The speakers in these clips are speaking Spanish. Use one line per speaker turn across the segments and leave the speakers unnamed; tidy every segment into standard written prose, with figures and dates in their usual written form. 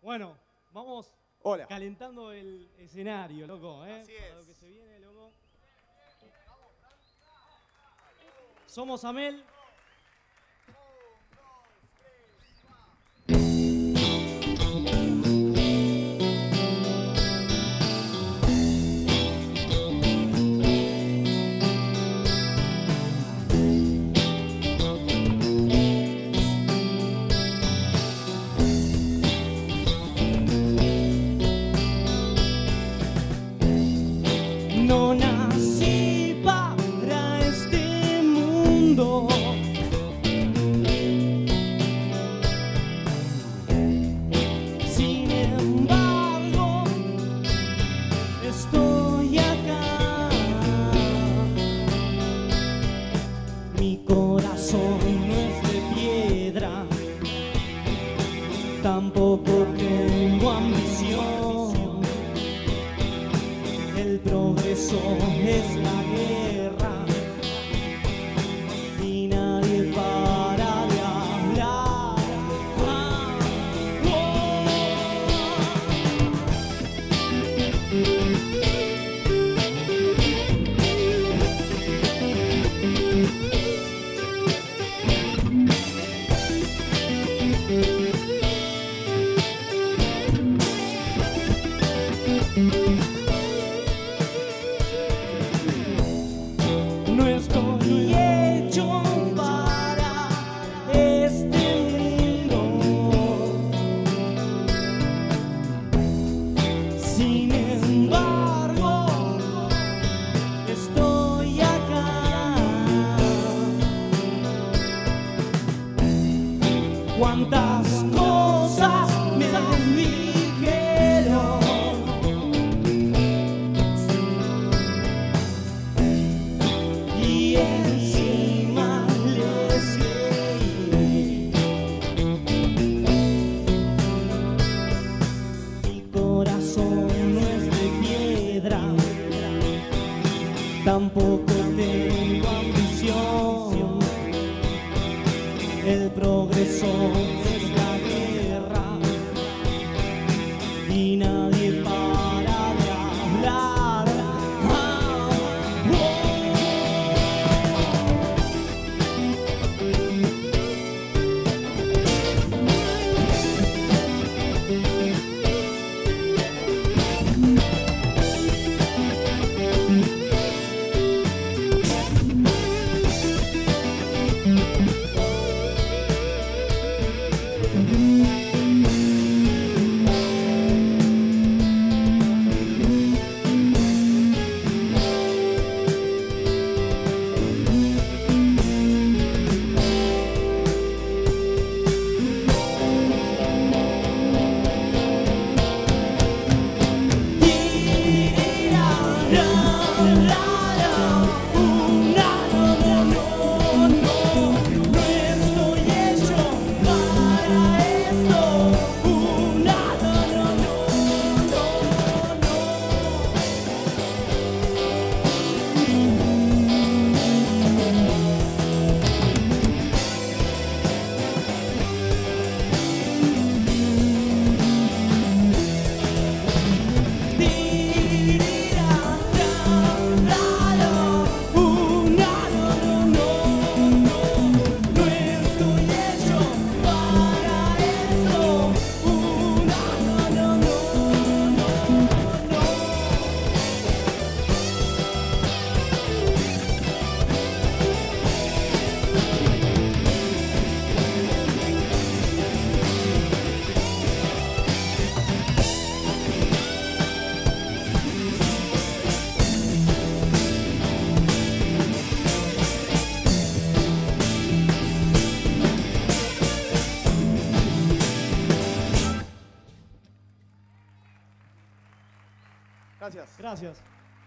Bueno, vamos
Hola.
calentando el escenario, loco, ¿eh?
Así
Para lo
es.
que se viene, loco. Somos Amel. No nací para este mundo. Sin embargo, estoy acá. Mi corazón no es de piedra, tampoco tengo ambición. El progreso es la guerra y nadie para de hablar. No estoy hecho para este mundo. Sin embargo, estoy acá. Cuántas cosas me dijeron y encima les creí. Mi corazón no es de piedra, tampoco tengo ambición. El progreso es la guerra y nadie para de hablar.
Gracias.
Gracias.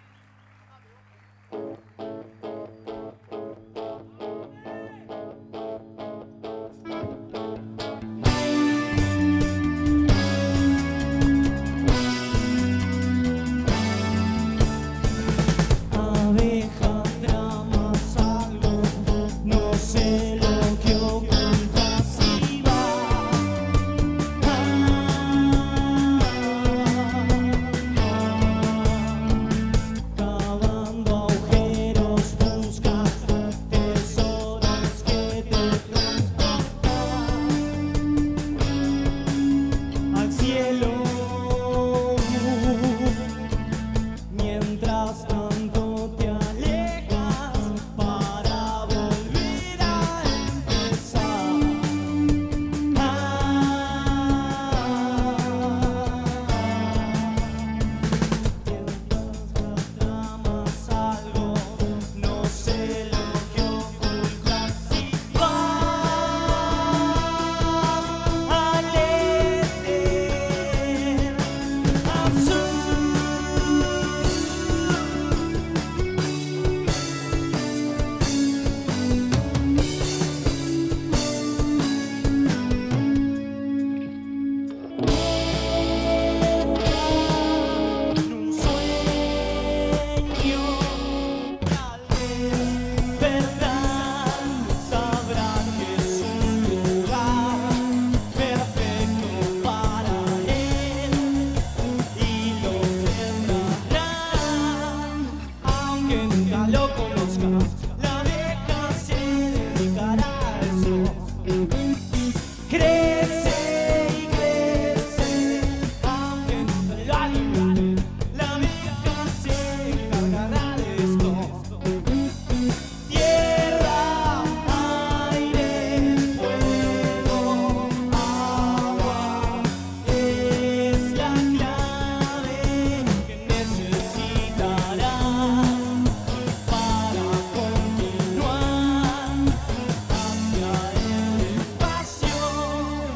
Abeja, tramas algo, no sé lo que ocultas y va. Crece y crece, aunque no lo alimente, la vida se encargará de esto. Tierra, aire, fuego, agua, es la clave que necesitará para continuar hacia el espacio.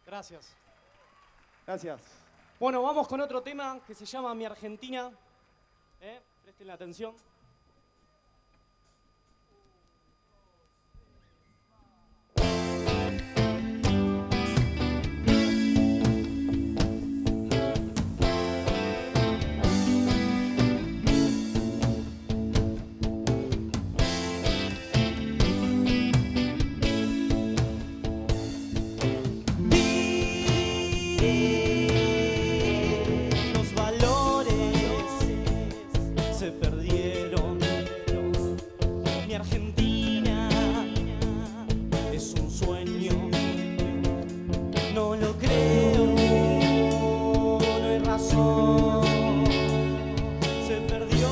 Gracias.
Gracias.
Bueno, vamos con otro tema que se llama Mi Argentina. Presten la atención. Los valores se perdieron. Mi Argentina es un sueño. No lo creo, no hay razón. Se perdió.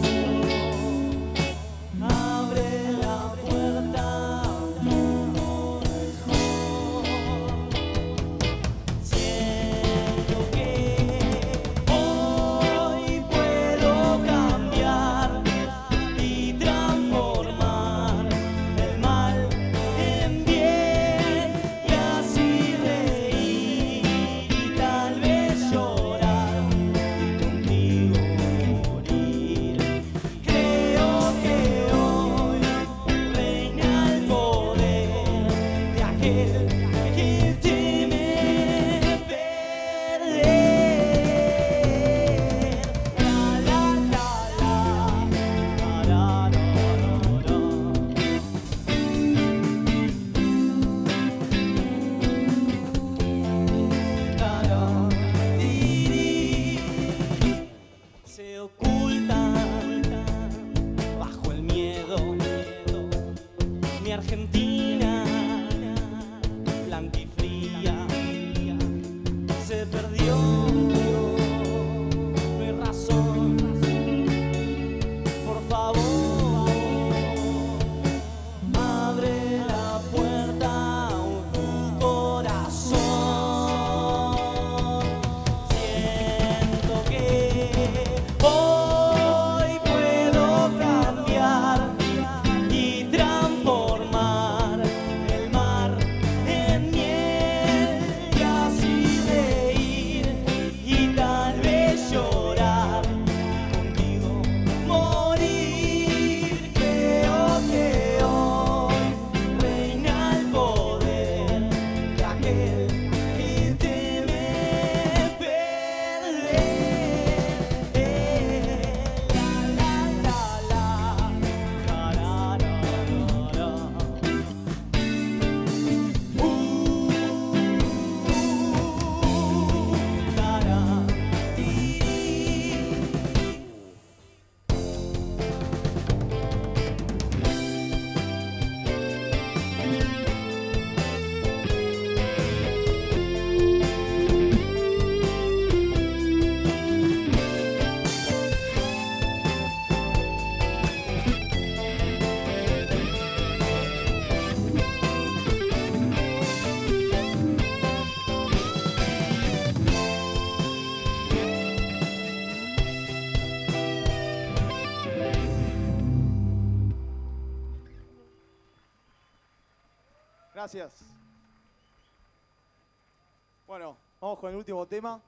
Abre la puerta un poco mejor. Siento que hoy puedo cambiar y transformar el mal en bien y así reír y tal vez llorar y contigo morir. Creo que hoy reina el poder de aquel que teme perder. La la la la, la la se ocultan bajo el miedo. Mi Argentina blanca y fría se perdió. No hay razón. Por favor, abre la puerta a tu corazón. Siento que hoy puedo cambiar y transformar el mar en miel y así reír y tal vez llorar y contigo morir. Creo que hoy reina el poder de aquel que teme perder. La la la la, la la la la.
Gracias. Bueno, vamos con el último tema.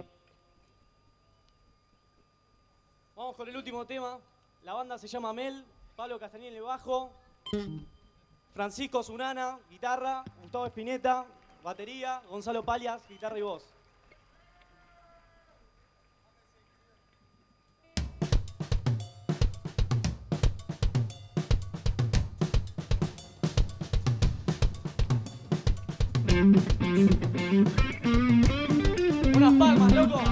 Vamos con el último tema. La banda se llama Mel, Pablo Castañeda en el bajo, Francisco Zunana, guitarra, Gustavo Espineta, batería, Gonzalo Palias, guitarra y voz. Unas palmas, loco.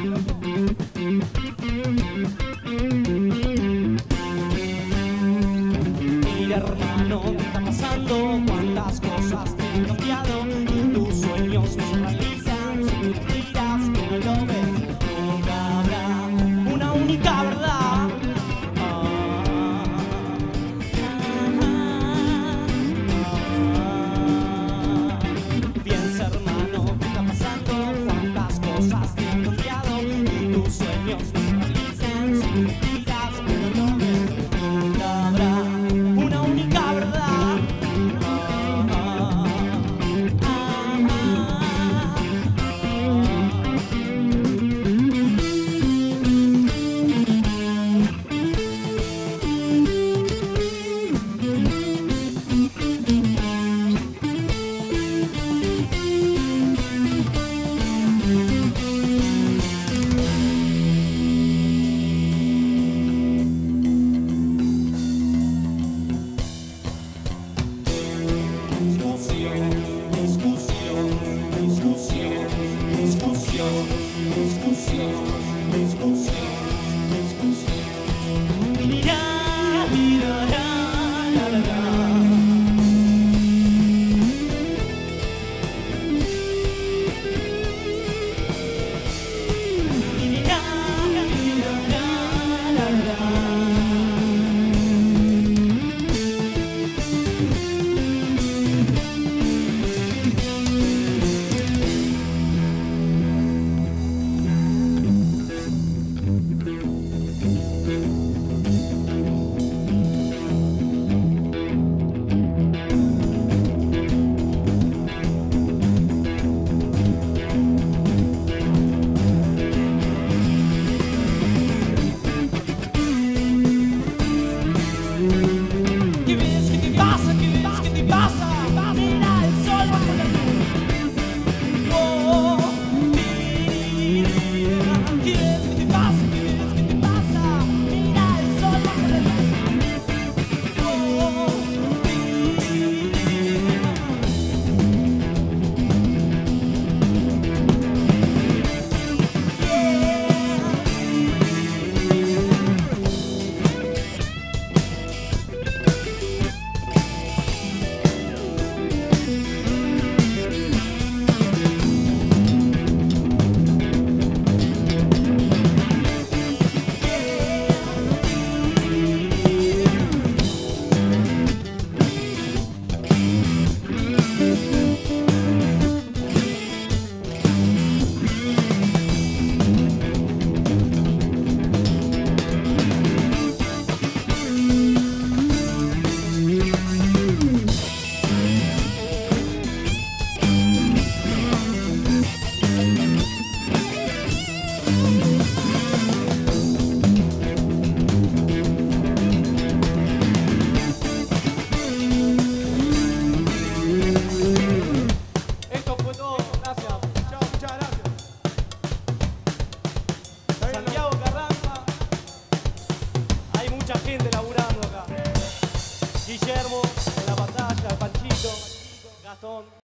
Mira, hermano, ¿qué está pasando? ¿Cuántas cosas te han cambiado? Y tus sueños no se realizan, son mentiras que no lo ves. Nunca habrá una única verdad. Piensa, hermano, ¿qué está pasando? ¿Cuántas cosas te han cambiado? discusión, discusión, discusión, discusión, discusión. Mirá, mirá, la, la, la, la. Guillermo en la pantalla, Panchito, Gastón.